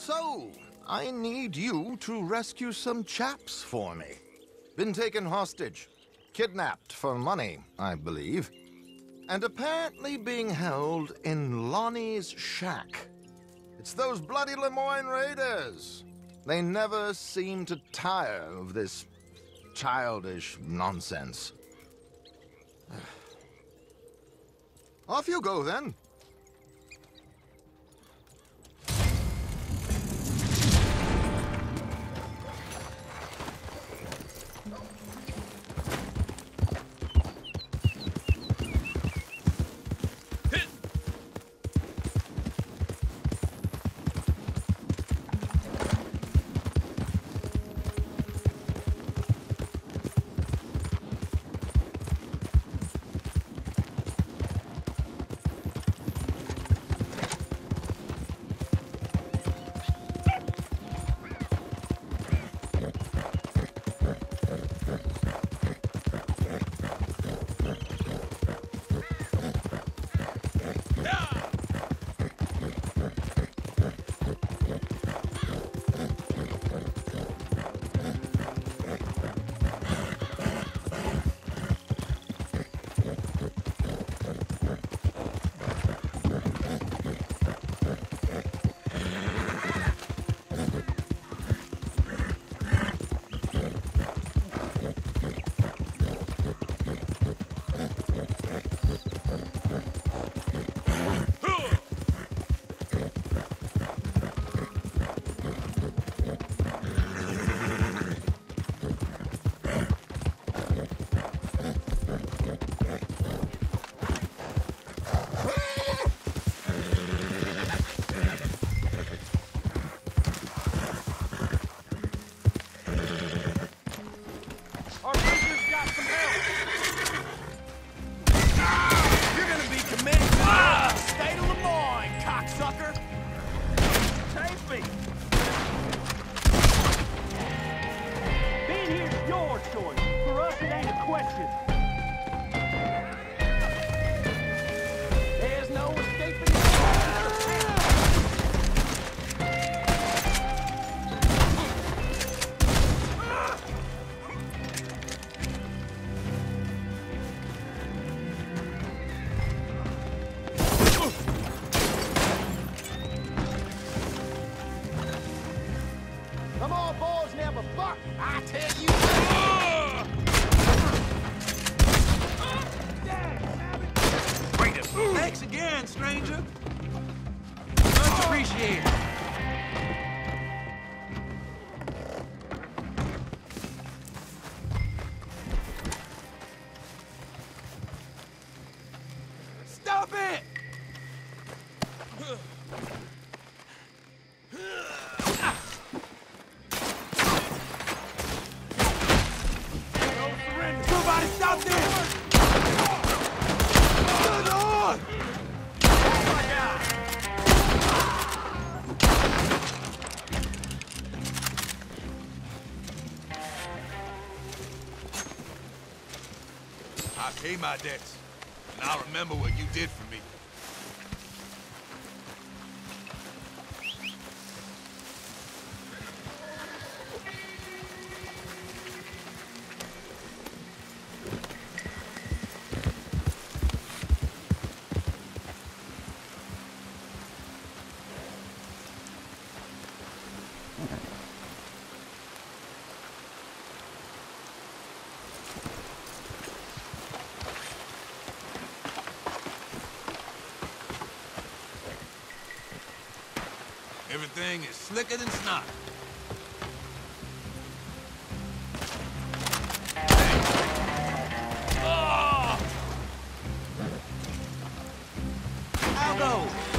So, I need you to rescue some chaps for me. Been taken hostage. Kidnapped for money, I believe. And apparently being held in Lonnie's shack. It's those bloody Lemoyne Raiders. They never seem to tire of this childish nonsense. Off you go, then. Come on, boys, never buck, I tell you. Thanks again, stranger. Much appreciated. Stop it! Somebody stop this! Good Lord! I pay my debts, and I'll remember what you did for me. Everything is slicker than snot. I'll go.